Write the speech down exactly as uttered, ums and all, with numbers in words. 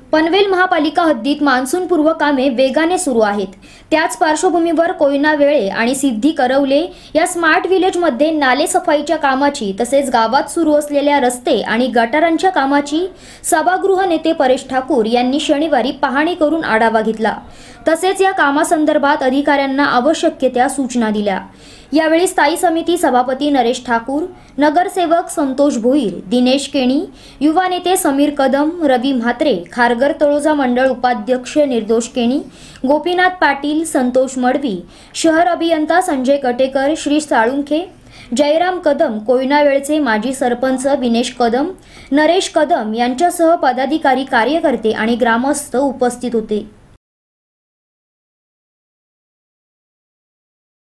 पनवेल महापालिका हद्दीत मान्सूनपूर्व कामे वेगाने सुरू आहेत। त्याच पार्श्वभूमीवर कोयना वेळे आणि सिद्धी करवले या स्मार्ट विलेजमध्ये नाले सफाईच्या कामाची तसेच गावात सुरू असलेल्या रस्ते आणि गटारांच्या कामाची सभागृह नेते परेश ठाकूर यांनी शनिवारी पाहणी करून आढावा घेतला। तसेच या कामासंदर्भात अधिकाऱ्यांना आवश्यक त्या सूचना दिल्या। यावेळी स्थायी समिती सभापती नरेश ठाकूर, नगरसेवक संतोष भोईर, दिनेश केणी, युवा नेते समीर कदम, रवी म्हात्रे, खारघर तळोजा मंडळ उपाध्यक्ष निर्दोष केणी, गोपीनाथ पाटील, संतोष मडवी, शहर अभियंता संजय कटेकर, श्री साळुंखे, जयराम कदम, कोयना वेळचे माजी सरपंच विनेश कदम, नरेश कदम यांच्यासह पदाधिकारी, कार्यकर्ते आणि ग्रामस्थ उपस्थित होते।